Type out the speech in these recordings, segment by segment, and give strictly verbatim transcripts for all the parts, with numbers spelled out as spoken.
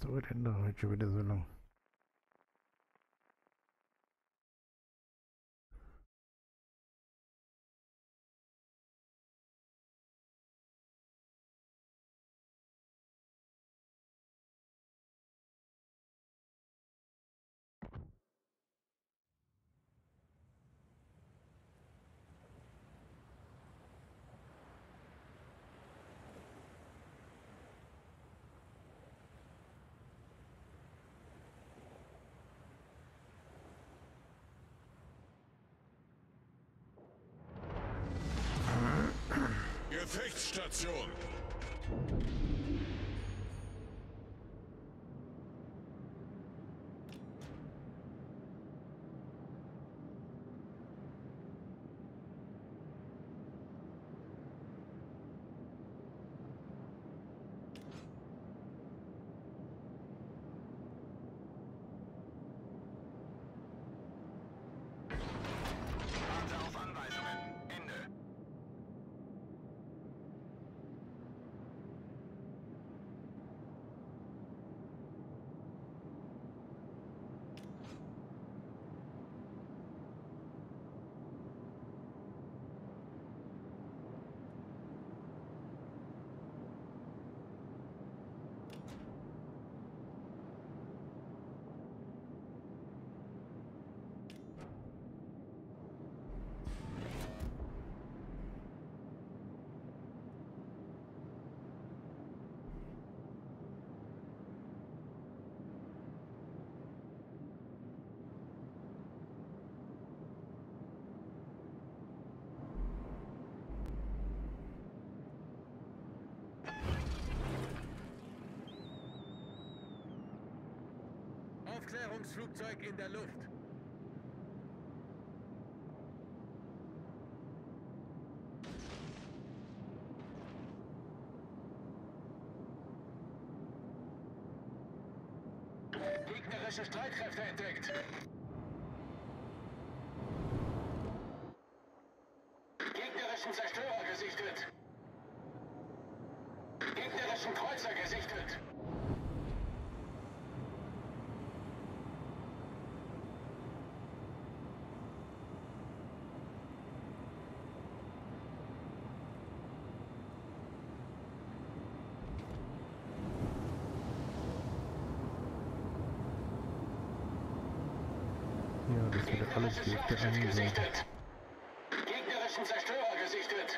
dauert denn da heute schon wieder so lang? Gefechtsstation. Warte auf Anweisungen. Ende. Aufklärungsflugzeug in der Luft. Gegnerische Streitkräfte entdeckt. Gegnerischen Zerstörer gesichtet. Gegnerischen Kreuzer gesichtet. Ja, das wird alles Gegnerisches dürfte Schlachtschiff angehen. gesichtet. Gegnerischen Zerstörer gesichtet.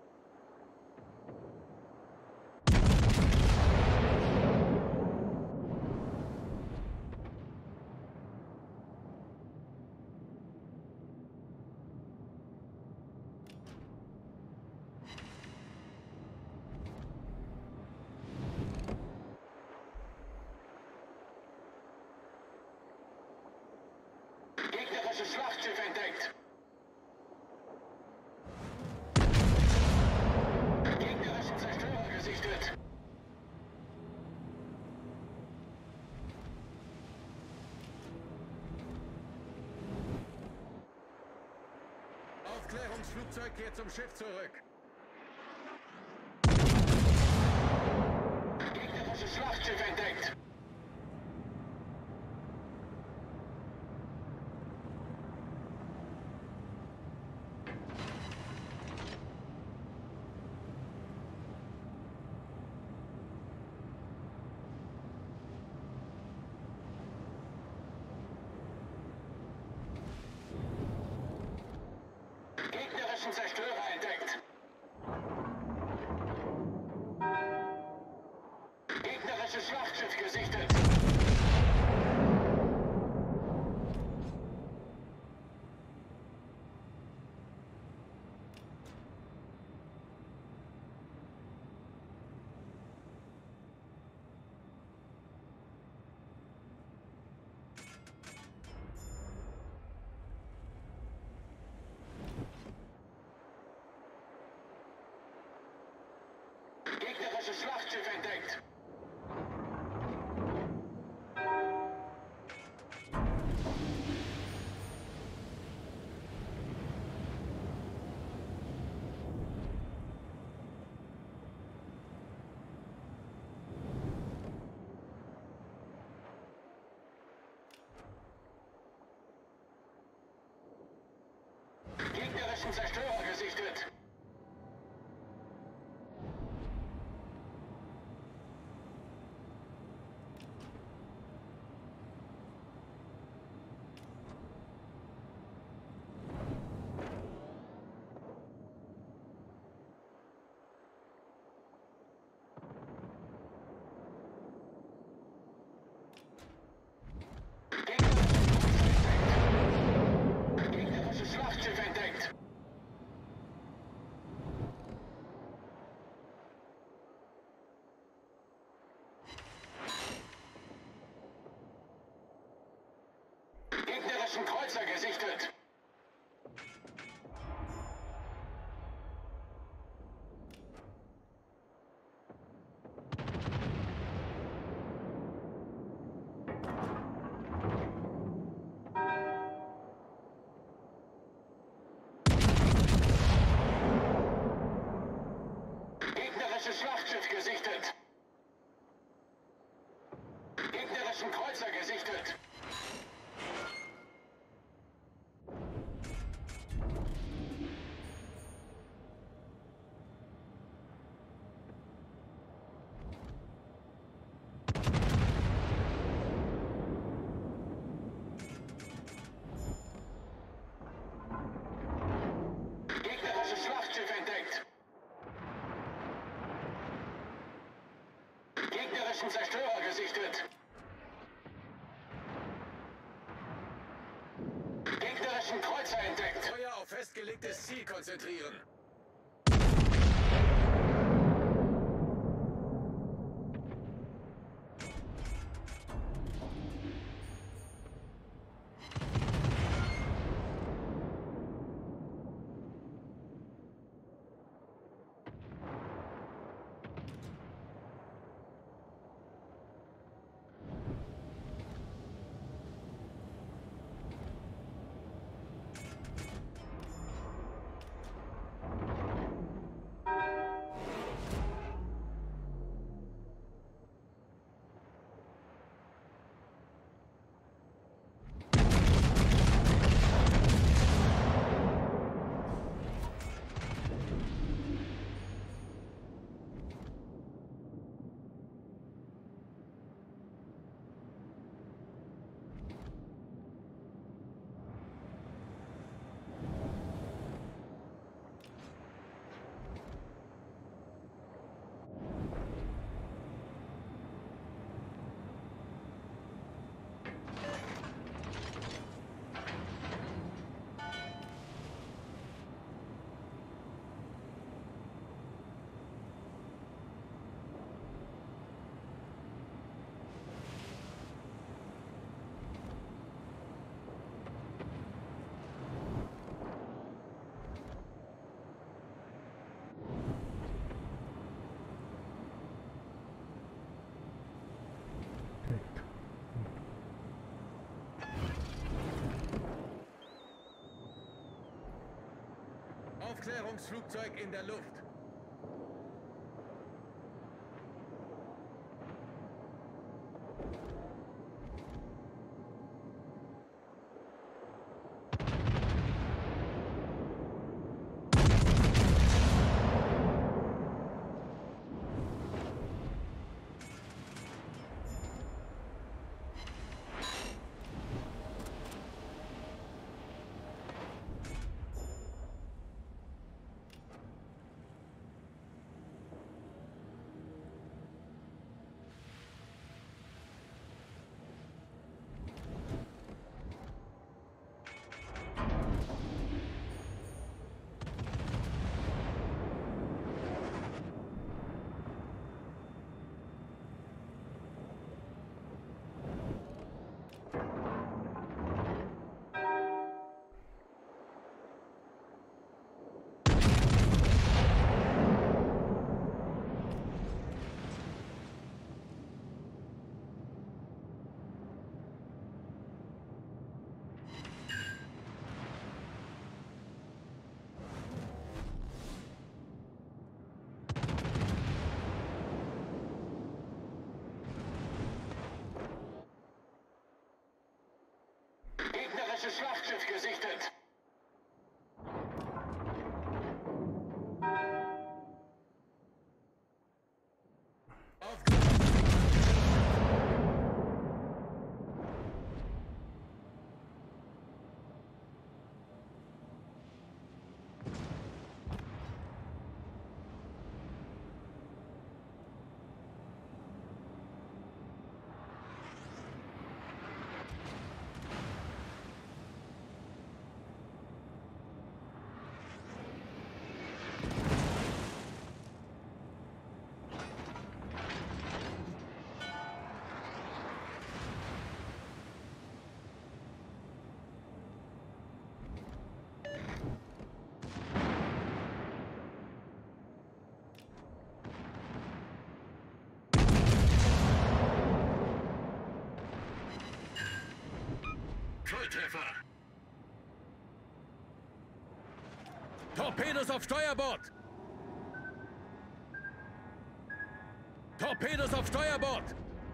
Gegnerisches Schlachtschiff entdeckt. Gegnerischen Zerstörer gesichtet. Aufklärungsflugzeug kehrt zum Schiff zurück. Gegnerisches Schlachtschiff entdeckt. Gegnerischen Zerstörer entdeckt. Gegnerisches Schlachtschiff gesichtet. Gegnerisches Schlachtschiff entdeckt. Gegnerischen Zerstörer gesichtet. Gegnerisches Schlachtschiff entdeckt. Gegnerischen Kreuzer gesichtet. Gegnerisches Schlachtschiff gesichtet. Gegnerischen Kreuzer gesichtet. Gegnerisches Schlachtschiff entdeckt. Gegnerischen Zerstörer gesichtet. Gegnerischen Kreuzer entdeckt. Feuer auf festgelegtes Ziel konzentrieren. Aufklärungsflugzeug in der Luft. Torpedos auf Steuerbord! Torpedos auf Steuerbord!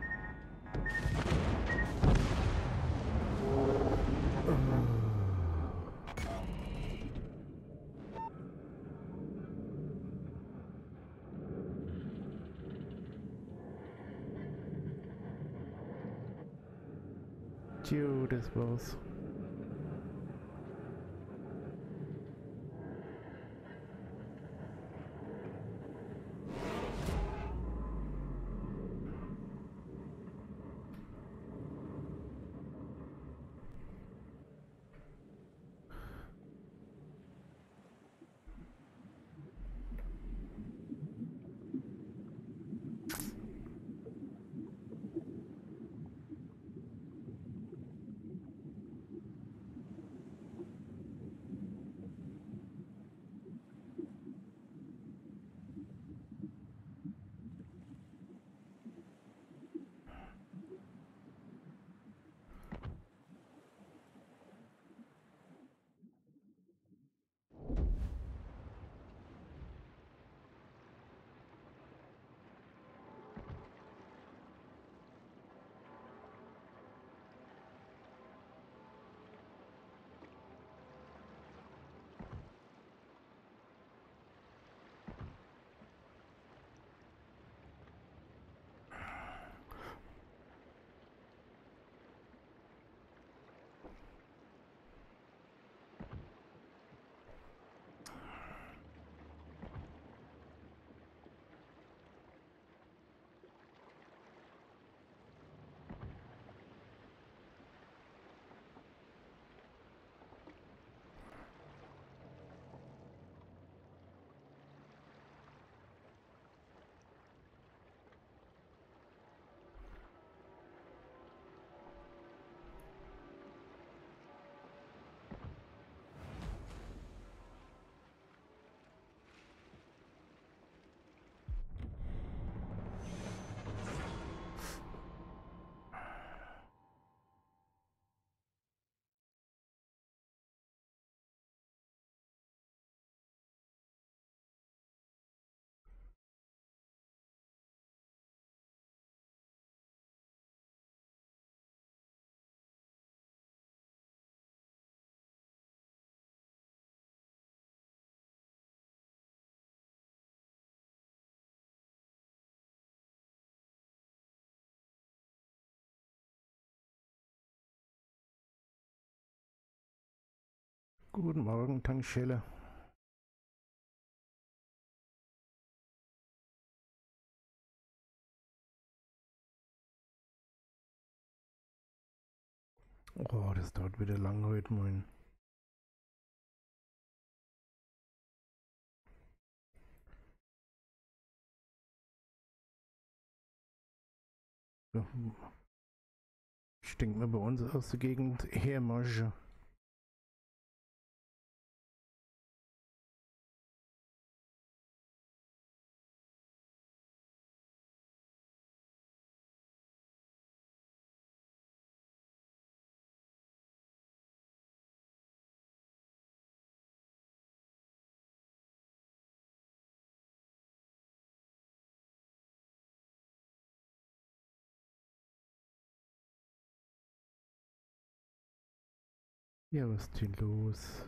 Tjo, das war's. Guten Morgen, Tankstelle. Oh, das dauert wieder lang heute Morgen. Ja, ich denke mal, bei uns aus der Gegend hermarsche. Ja, was ist hier los?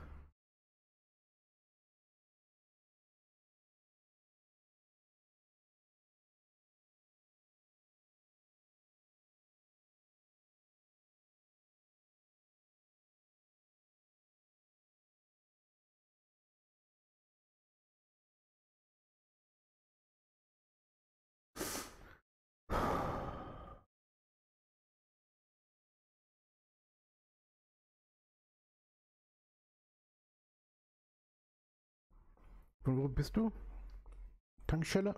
Von wo bist du? Tankstelle?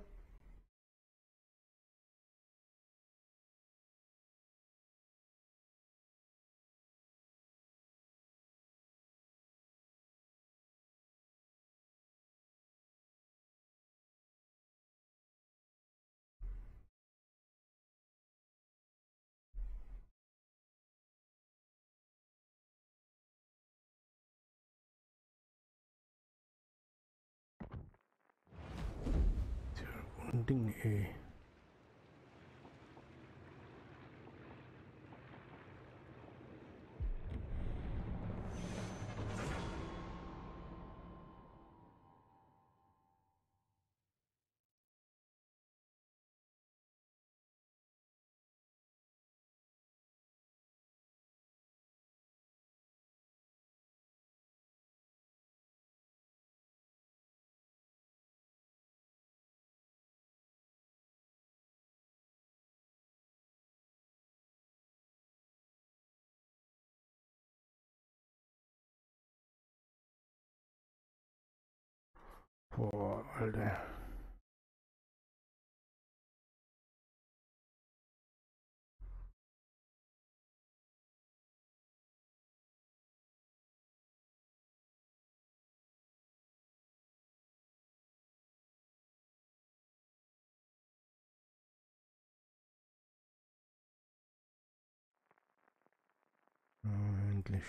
ein Ding, ey. Boah, Alter. Ja, endlich.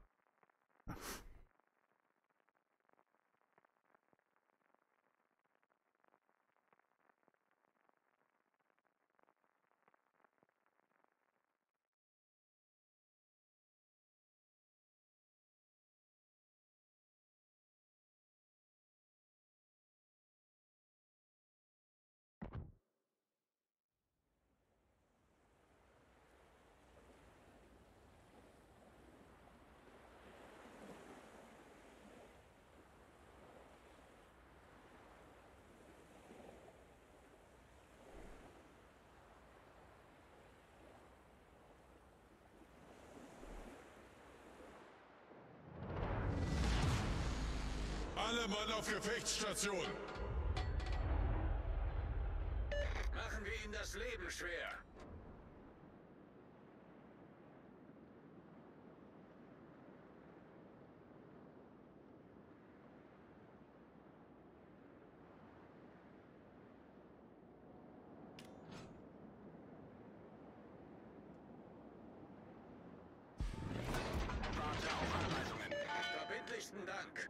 Alle Mann auf Gefechtsstation! Machen wir ihnen das Leben schwer. Warte auf Anweisungen. Verbindlichsten Dank.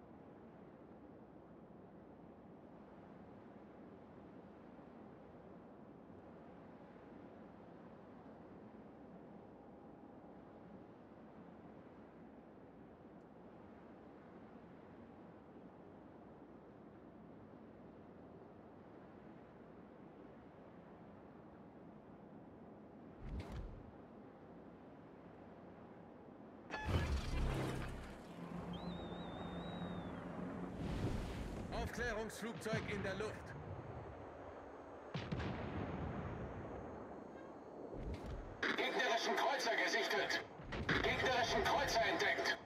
Aufklärungsflugzeug in der Luft. Gegnerischen Kreuzer gesichtet. Gegnerischen Kreuzer entdeckt.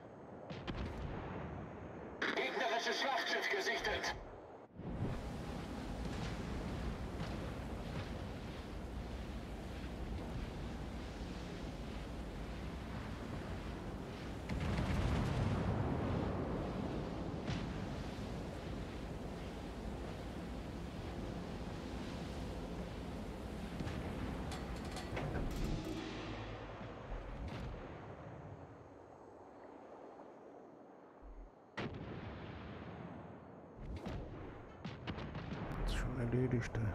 Gegnerisches Schlachtschiff gesichtet. Ist schon erledigt. Ey.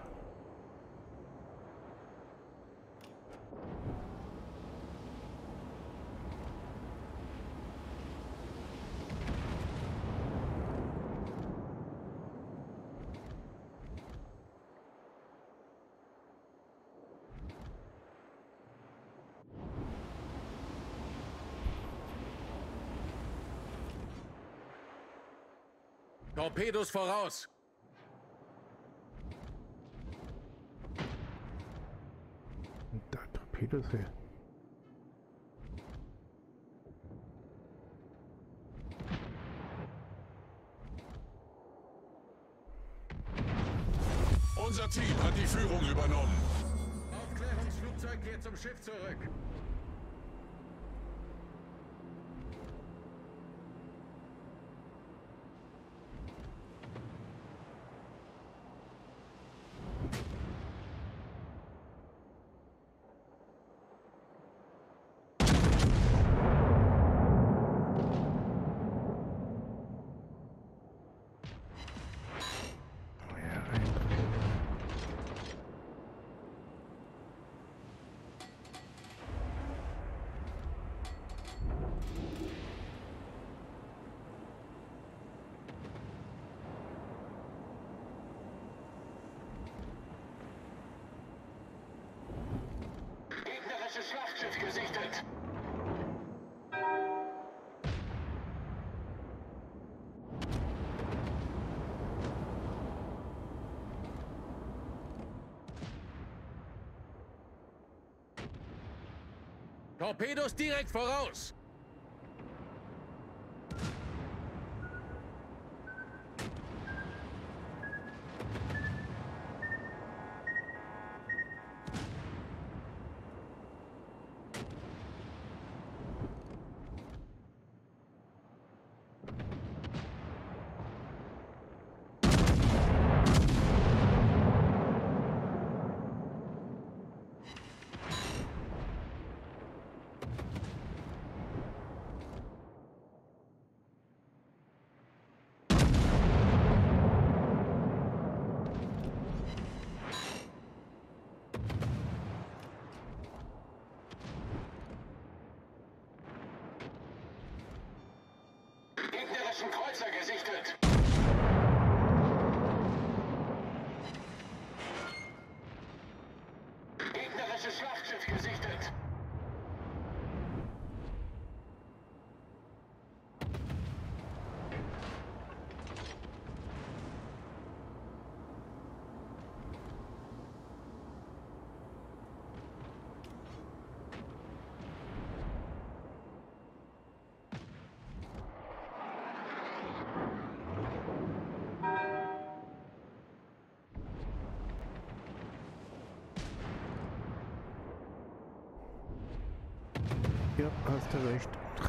Torpedos voraus! Und da Torpedos her. Unser Team hat die Führung übernommen. Aufklärungsflugzeug kehrt zum Schiff zurück. Oh ja, ein Torpedo. Torpedos direkt voraus! Gegnerischen Kreuzer gesichtet. Gegnerisches Schlachtschiff gesichtet. Ja, hast du recht.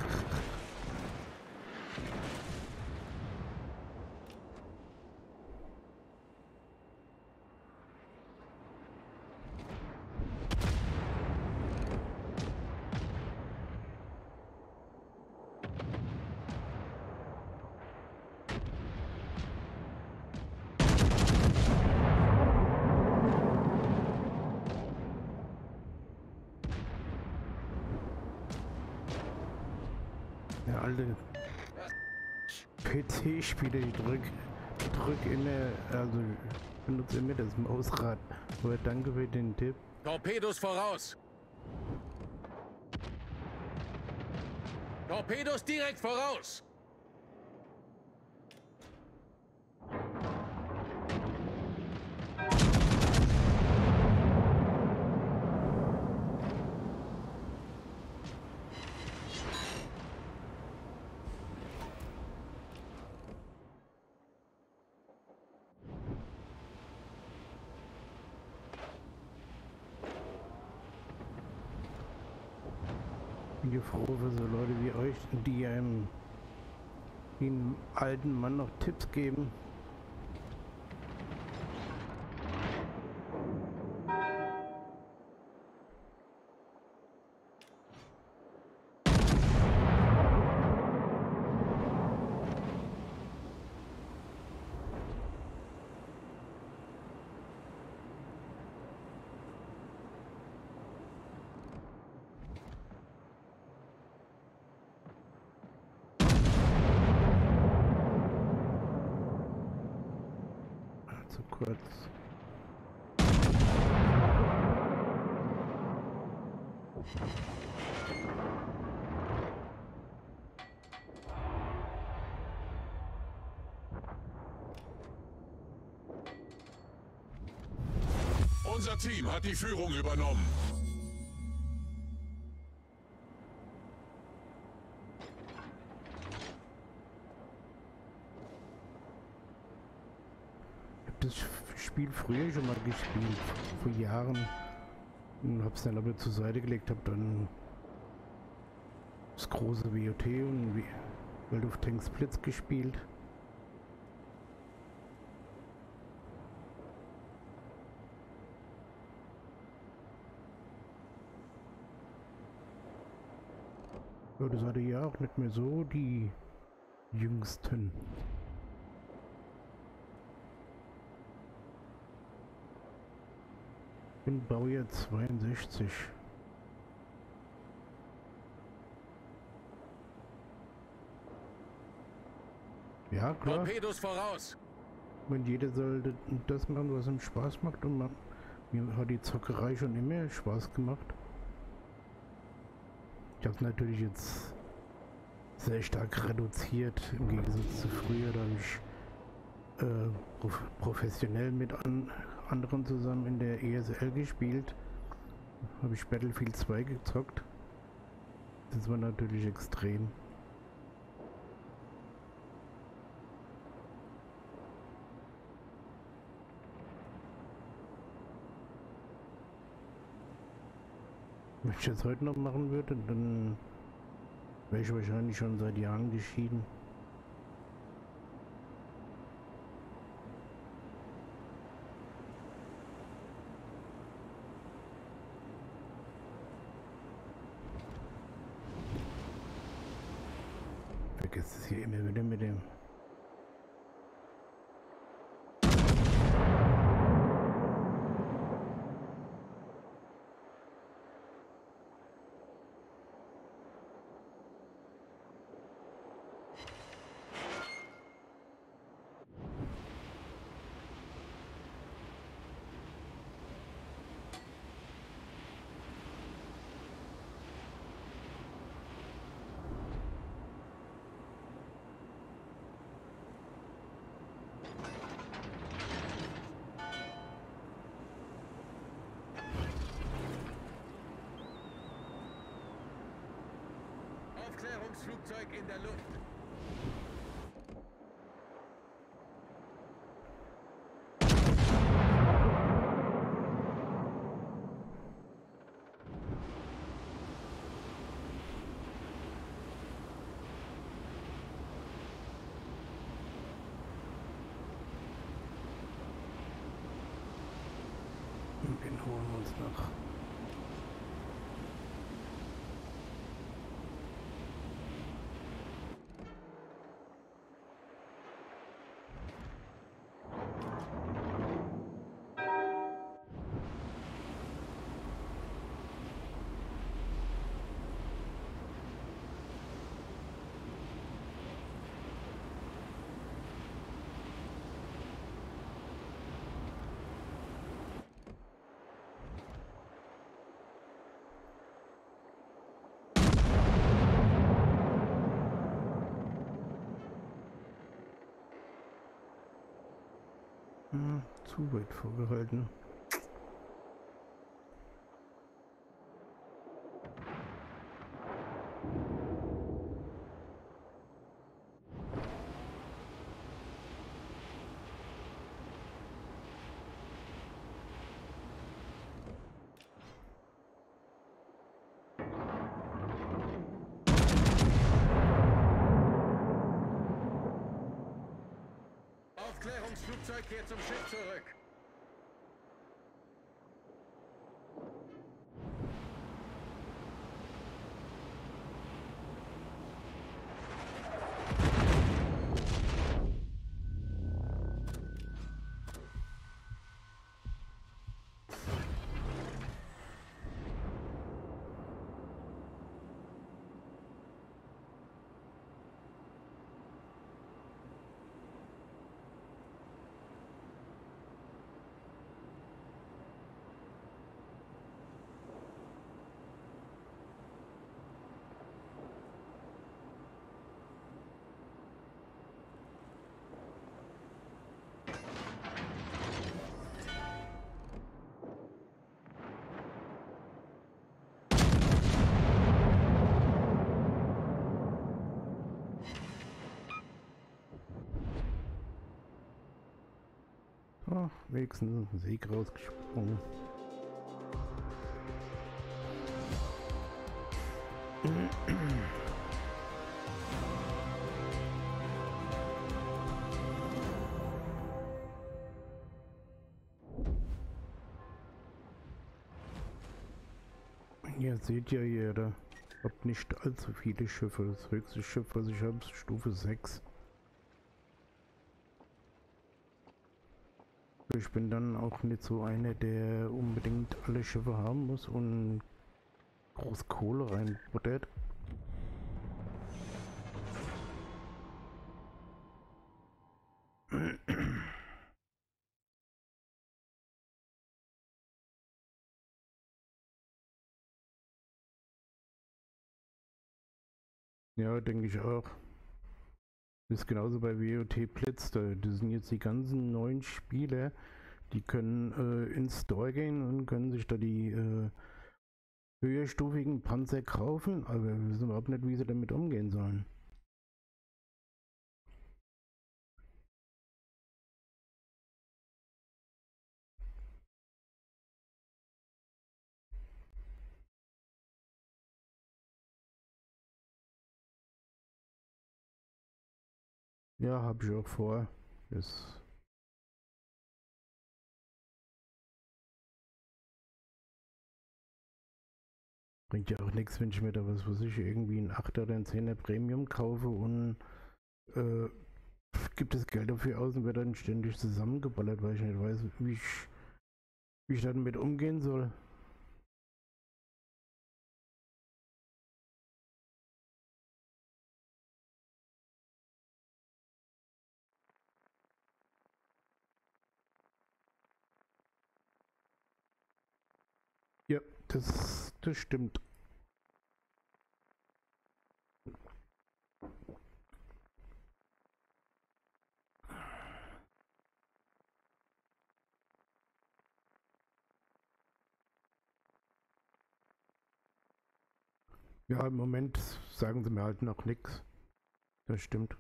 Der alte P C-Spieler, ich drück, drück immer, also ich benutze immer das Mausrad. Aber danke für den Tipp. Torpedos voraus! Torpedos direkt voraus! Ich bin froh für so Leute wie euch, die einem den alten Mann noch Tipps geben. Zu kurz. Unser Team hat die Führung übernommen. Das Spiel früher schon mal gespielt, vor Jahren, und hab's dann aber zur Seite gelegt, hab dann das große W O T und World of Tanks Blitz gespielt. Ja, das hatte ja auch nicht mehr so die jüngsten. Ich bin Baujahr zweiundsechzig. Ja, klar. Torpedos voraus! Und jeder sollte das machen, was ihm Spaß macht. Und man, mir hat die Zockerei schon immer Spaß gemacht. Ich habe natürlich jetzt sehr stark reduziert im Gegensatz zu früher. Da habe ich äh, prof professionell mit an anderen zusammen in der E S L gespielt. Habe ich Battlefield zwei gezockt. Das war natürlich extrem. Wenn ich das heute noch machen würde, dann wäre ich wahrscheinlich schon seit Jahren geschieden. Vergesst es hier immer wieder mit dem. Aufklärungsflugzeug in der Luft. Und den holen wir uns noch. Hm, zu weit vorgehalten. Aufklärungsflugzeug kehrt zum Schiff zurück. Oh, wenigstens ein Sieg rausgesprungen. Ihr seht ja, ihr habt nicht allzu viele Schiffe. Das höchste Schiff, was ich habe, ist Stufe sechs. Ich bin dann auch nicht so einer, der unbedingt alle Schiffe haben muss und groß Kohle reinbuttert. Ja, denke ich auch. Ist genauso bei W O T Blitz. Das sind jetzt die ganzen neuen Spieler, die können äh, ins Store gehen und können sich da die äh, höherstufigen Panzer kaufen, aber wir wissen überhaupt nicht, wie sie damit umgehen sollen. Ja, habe ich auch vor. Das bringt ja auch nichts, wenn ich mir da was, was ich irgendwie ein achter oder ein zehner Premium kaufe und äh, gibt das Geld dafür aus und wird dann ständig zusammengeballert, weil ich nicht weiß, wie ich, wie ich damit umgehen soll. Ja, das, das stimmt. Ja, im Moment sagen sie mir halt noch nichts. Das stimmt.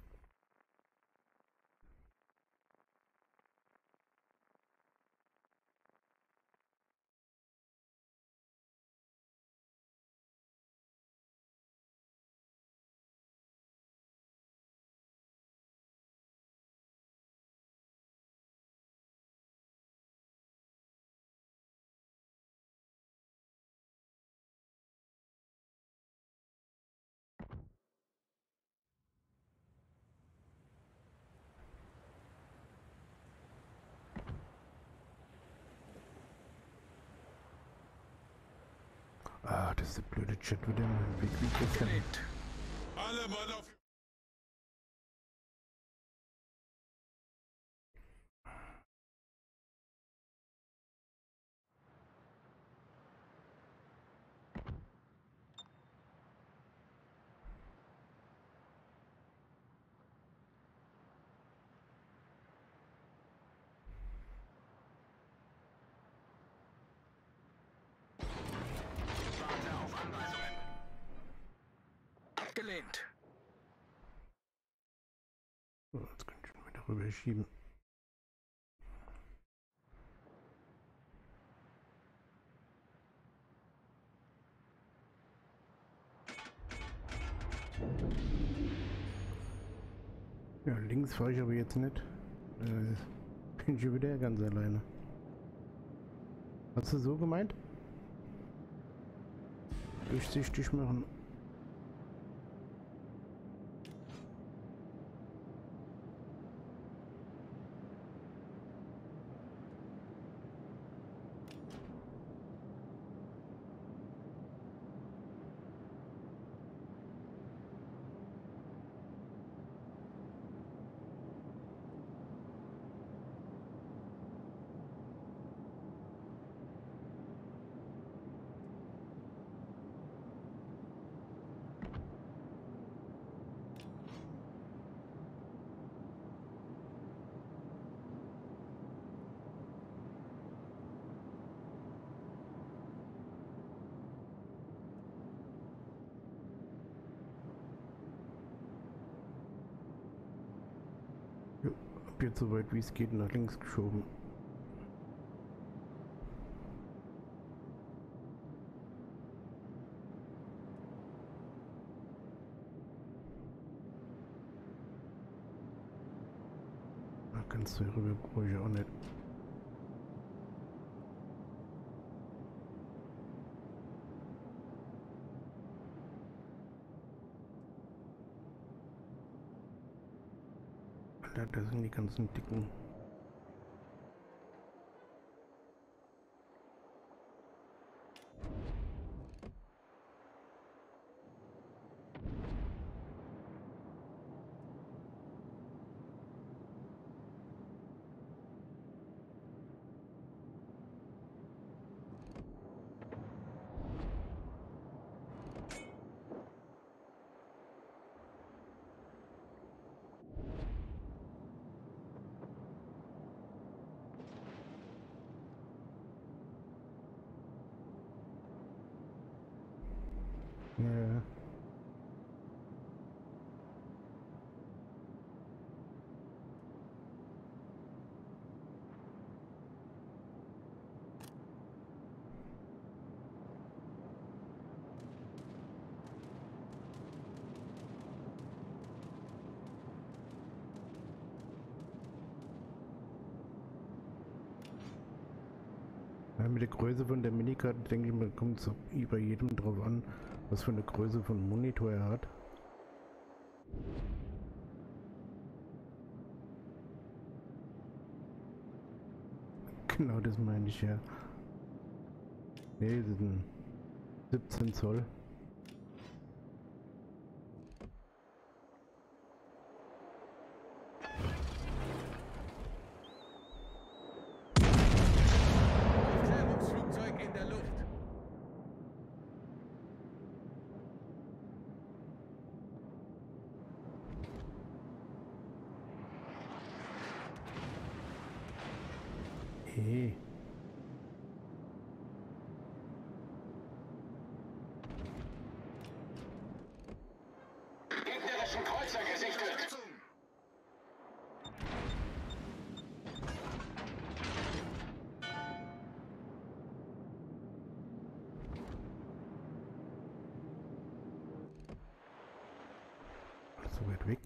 Ah, das ist der blöde Chat wieder im Weg wie gestern. Alle Mann auf... Warte auf Anweisungen. Abgelehnt. So, jetzt kann ich schon wieder rüberschieben. Ja, links fahre ich aber jetzt nicht. Äh, bin schon wieder ganz alleine. Hast du so gemeint? Durchsichtig machen. Ja, hab jetzt so weit wie es geht nach links geschoben. Da kannst du rüber, brauche ich auch nicht. Alter, da sind die ganzen dicken. Ja, mit der Größe von der Minikarte denke ich mal, kommt es bei jedem drauf an, was für eine Größe von Monitor er hat. Genau, das meine ich ja. Ne, das sind siebzehn Zoll. Aufklärungsflugzeug in der Luft. Hey. Gegnerischen Kreuzer gesichtet. So weit weg.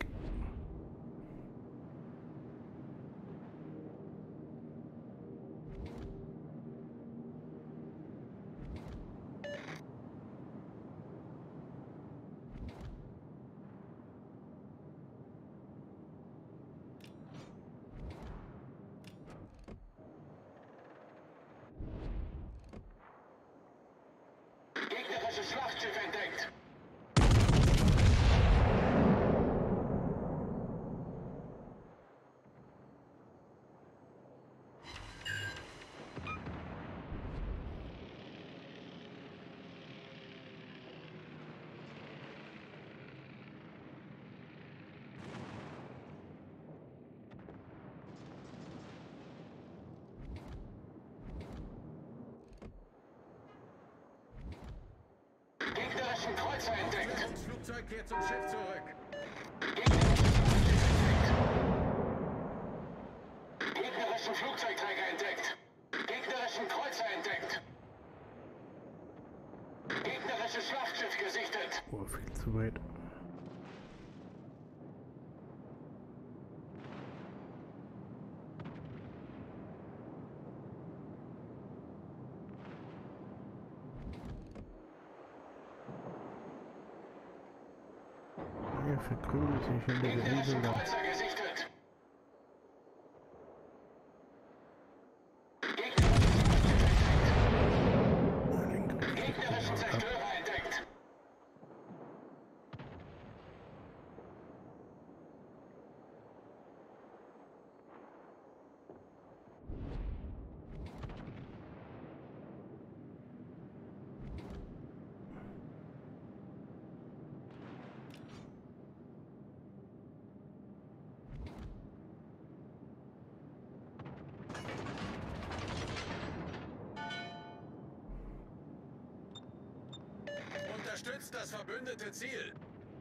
Gegnerisches Schlachtschiff entdeckt. Gegnerischen Kreuzer entdeckt. Aufklärungsflugzeug kehrt zum Schiff zurück. Gegnerischen Flugzeugträger entdeckt. Gegnerischen Kreuzer entdeckt. Gegnerisches Schlachtschiff gesichtet. Oh, viel zu weit. Er verkrümelt sich hinter der Insel Gegnerischen da. Kreuzer gesichtet. Gegnerischen Zerstörer entdeckt. Unterstützt das verbündete Ziel.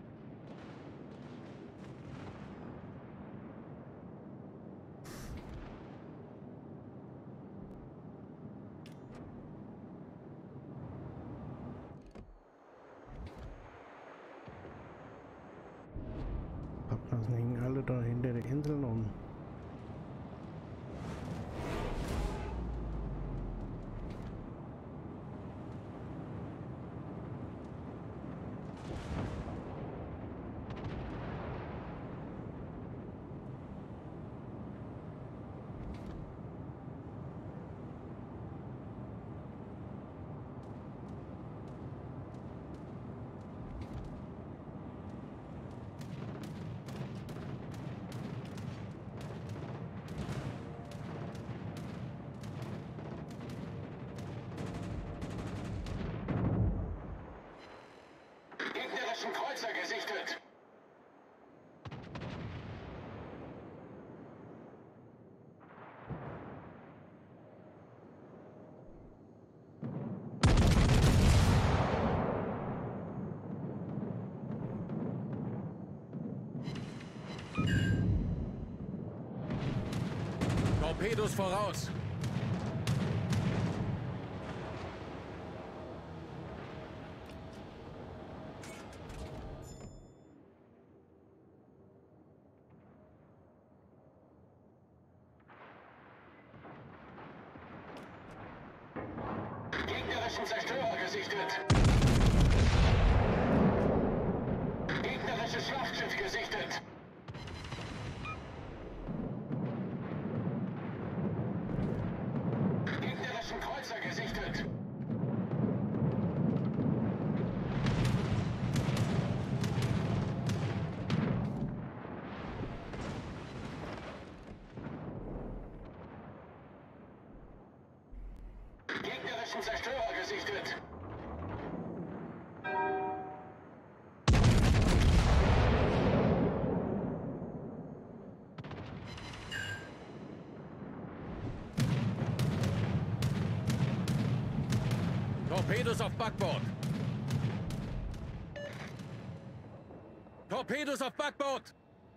Pappnasen hängen alle da hinter der Insel rum. Gegnerischen Kreuzer gesichtet. Torpedos voraus. Gegnerischen Zerstörer gesichtet. Gegnerisches Schlachtschiff gesichtet. Gegnerischen Kreuzer gesichtet. Gegnerischen Zerstörer gesichtet. Torpedos auf Backbord. Torpedos auf Backbord.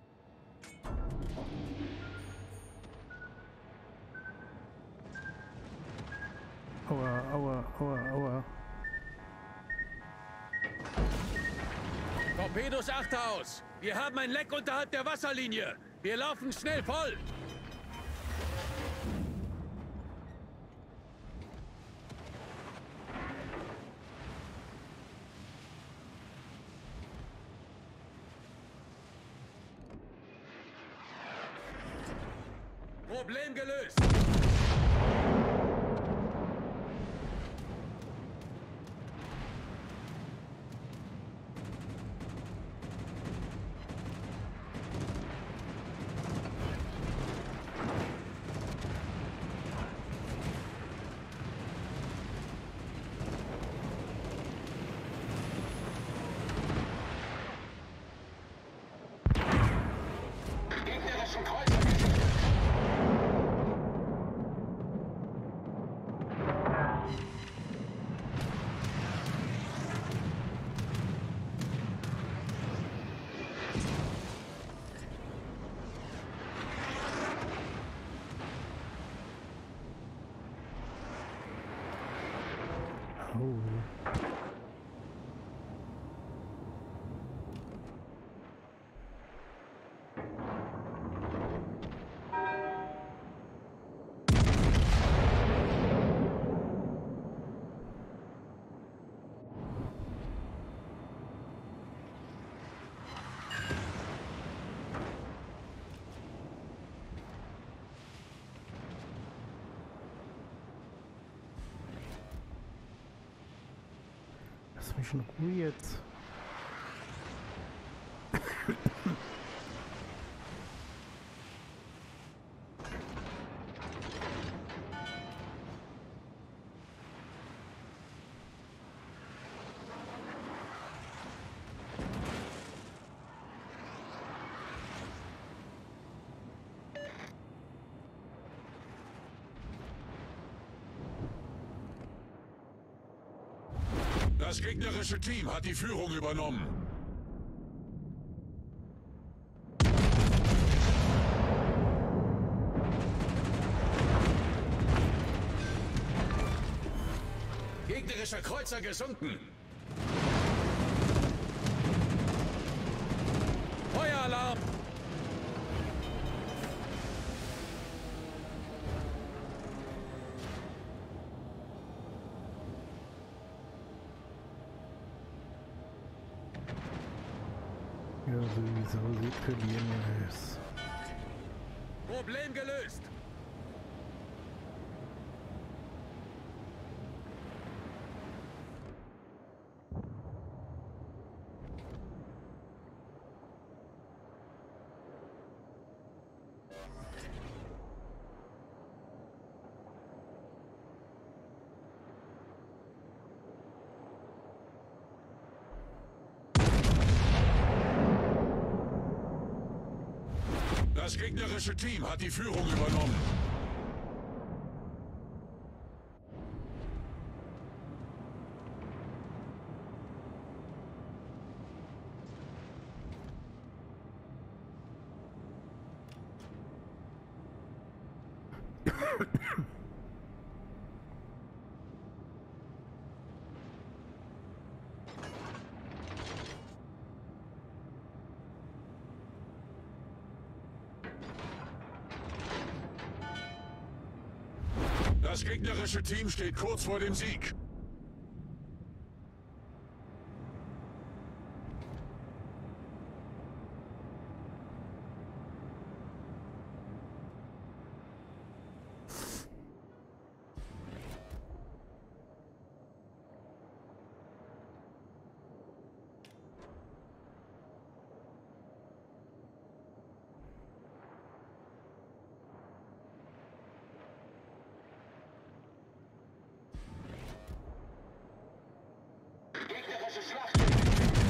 Aua, aua, aua, aua. Torpedos Achterhaus. Wir haben ein Leck unterhalb der Wasserlinie. Wir laufen schnell voll. Problem gelöst. Gegnerischen Kreuzer gesichtet. Oh. Lass mich in Ruhe jetzt. Das gegnerische Team hat die Führung übernommen. Gegnerischer Kreuzer gesunken. Feueralarm! Ja, sowieso, sie verlieren es. Problem gelöst. Das gegnerische Team hat die Führung übernommen. Das gegnerische Team steht kurz vor dem Sieg. Gegnerisches Schlachtschiff.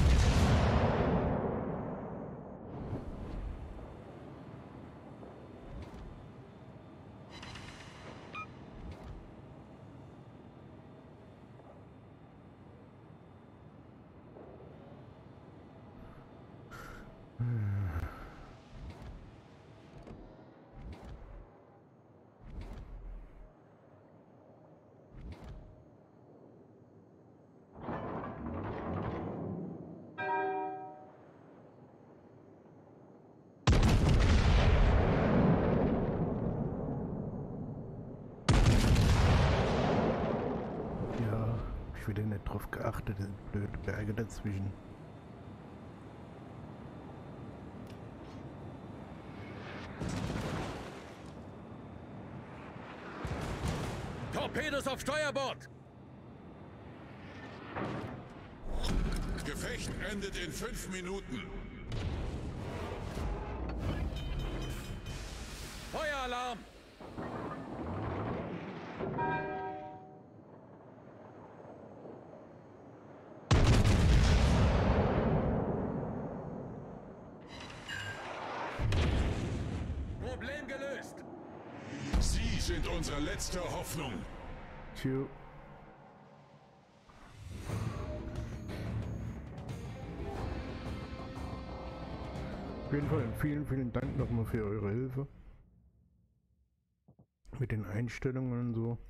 Ich wieder nicht drauf geachtet, das sind blöde Berge dazwischen. Torpedos auf Steuerbord! Gefecht endet in fünf Minuten. Feueralarm! Problem gelöst. Sie sind unsere letzte Hoffnung. Tschüss. Auf jeden Fall vielen, vielen Dank nochmal für eure Hilfe. Mit den Einstellungen und so.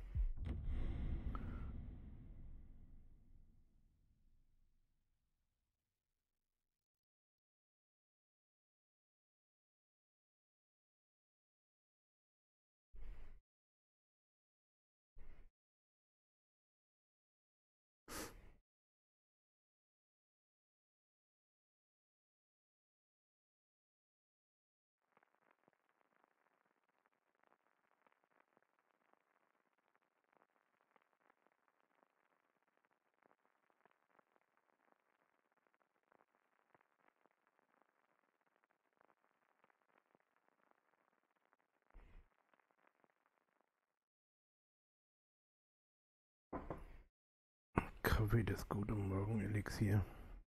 Kaffee, das gute Morgenelixier.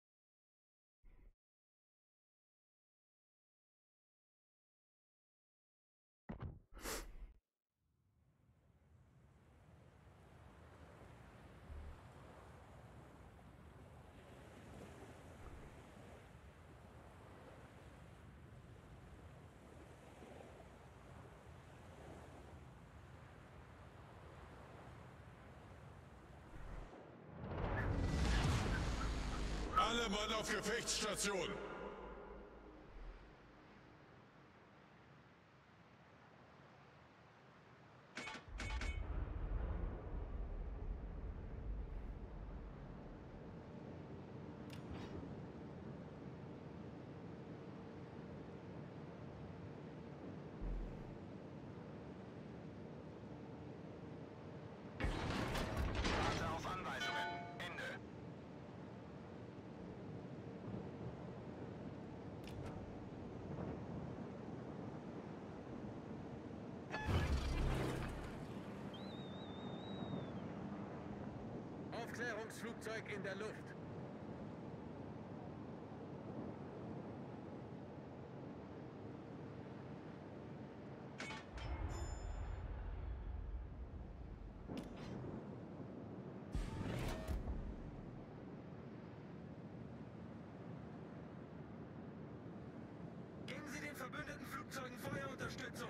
Alle Mann auf Gefechtsstation! Warte auf Anweisungen. Ende. Aufklärungsflugzeug in der Luft. Geben Sie den verbündeten Flugzeugen Feuerunterstützung.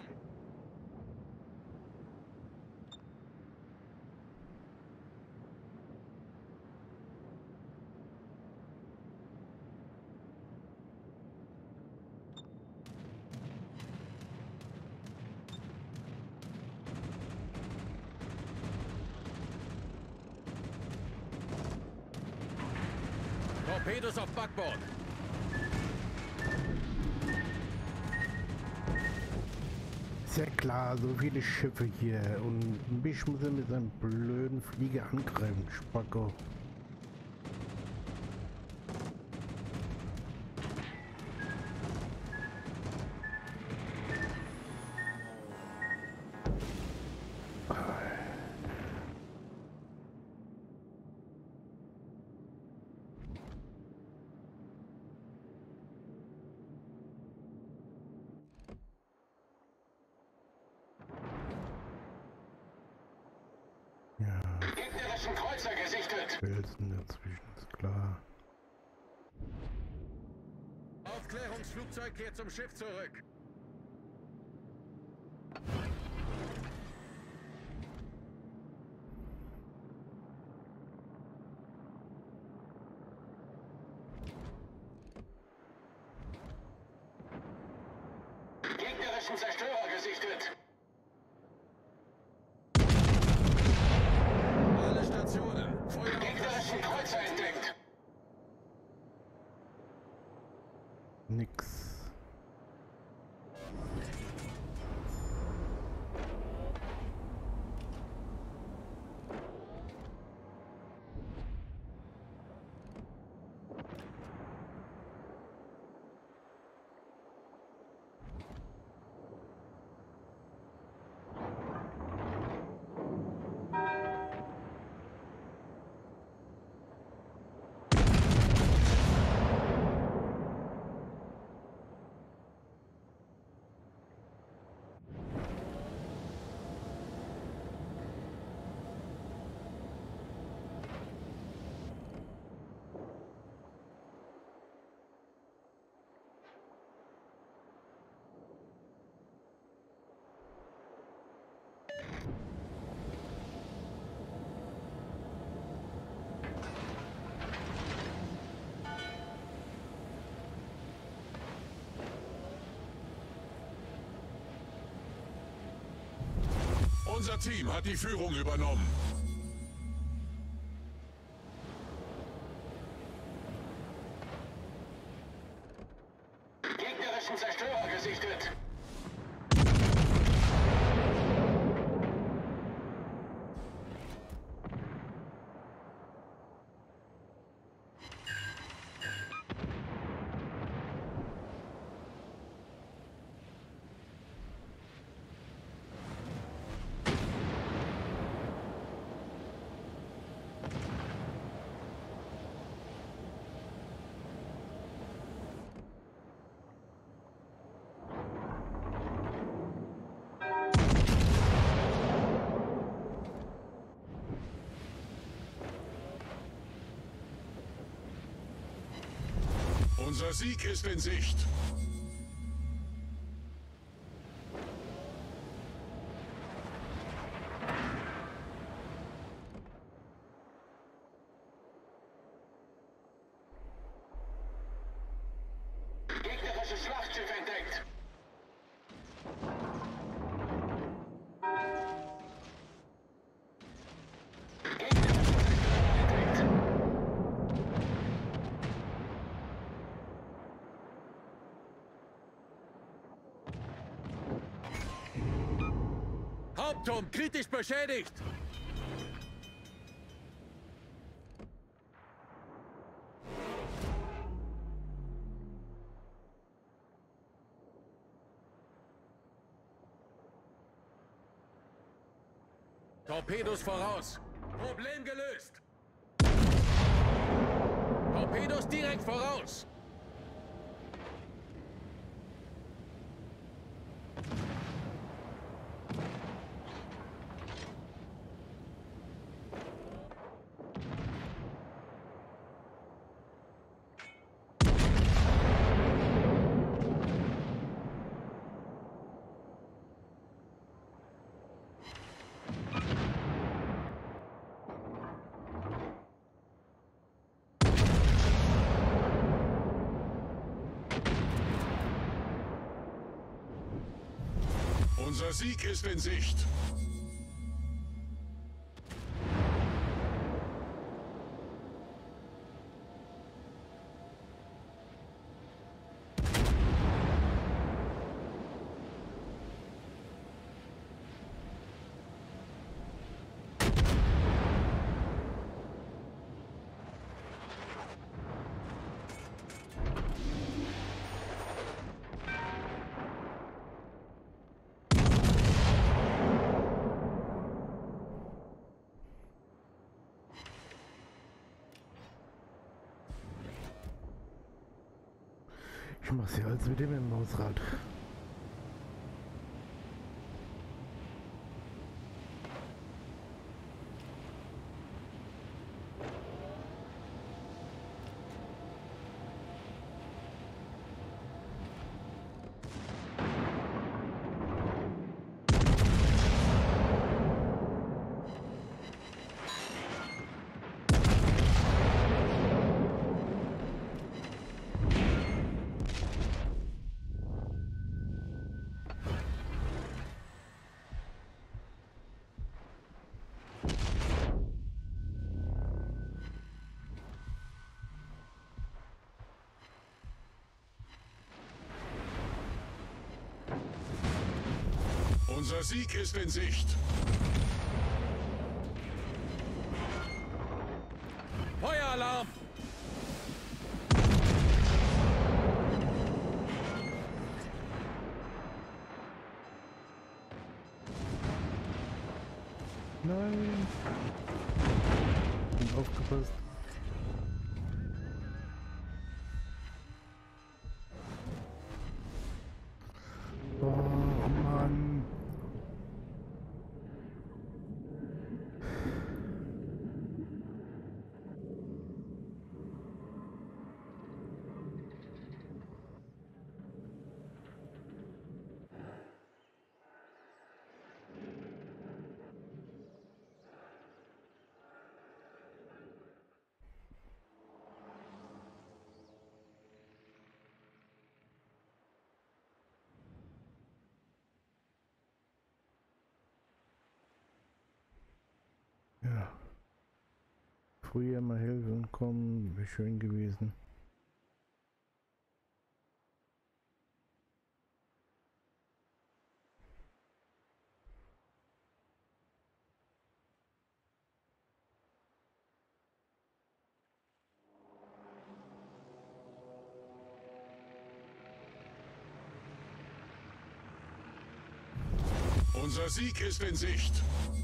Torpedos auf Backbord. Ist ja klar, so viele Schiffe hier und mich muss er mit seinem blöden Flieger angreifen, Spacko. Gegnerischen Kreuzer gesichtet. Felsen dazwischen, ist klar. Aufklärungsflugzeug kehrt zum Schiff zurück. Gegnerischen Zerstörer gesichtet. Alle Stationen. Feuer auf das Gegnerischen Ziel Kreuzer konzentriert. entdeckt. Nix. Unser Team hat die Führung übernommen. Gegnerischen Zerstörer gesichtet. Unser Sieg ist in Sicht. Gegnerisches Schlachtschiff entdeckt. Gegnerische Zerstörer entdeckt. Hauptturm kritisch beschädigt. Torpedos voraus. Problem gelöst. Torpedos direkt voraus. Unser Sieg ist in Sicht. Ich mach's ja als mit dem Mausrad. Unser Sieg ist in Sicht. Feueralarm! Nein! Bin aufgepasst. Oh Mann! Ja. Früher mal helfen kommen, wäre schön gewesen. Unser Sieg ist in Sicht.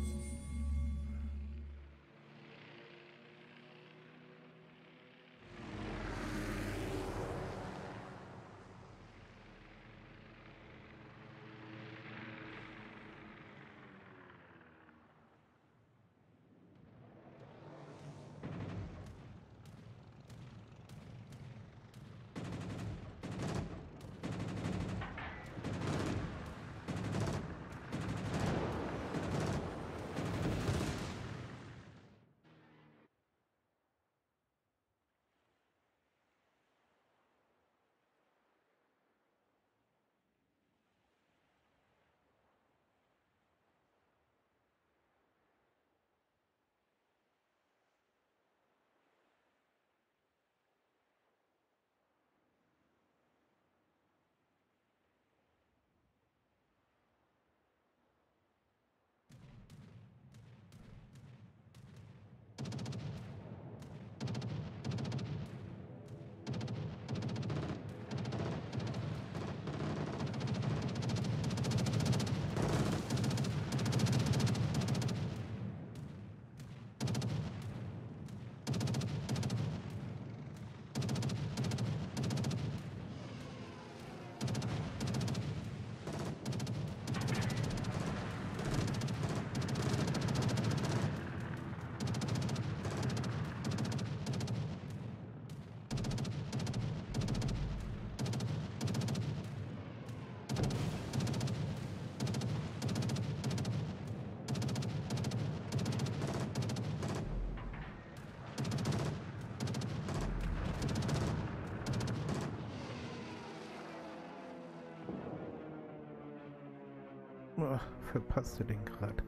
Oh, verpasste den gerade.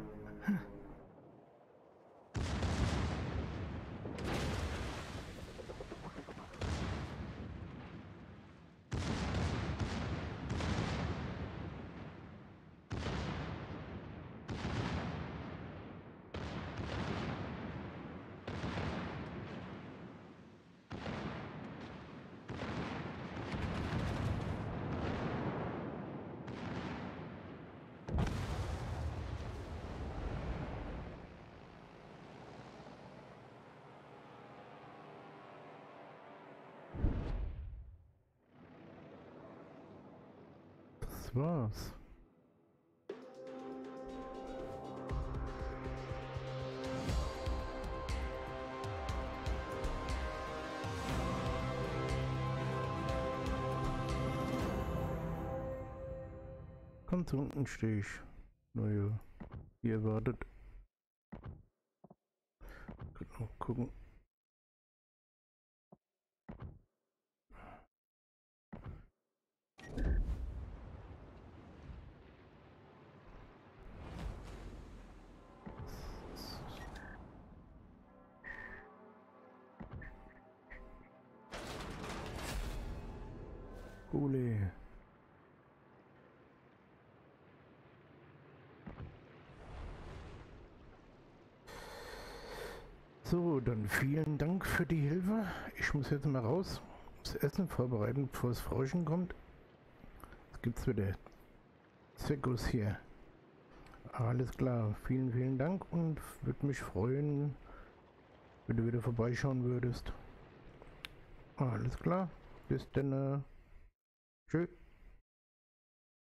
Das war's. Ganz unten stehe ich. Naja, wie erwartet. Können noch gucken. Ole. So, dann vielen Dank für die Hilfe. Ich muss jetzt mal raus, das Essen vorbereiten, bevor das Frauchen kommt. Jetzt gibt's wieder Zirkus hier. Alles klar, vielen, vielen Dank und würde mich freuen, wenn du wieder vorbeischauen würdest. Alles klar, bis dann. Tschüss.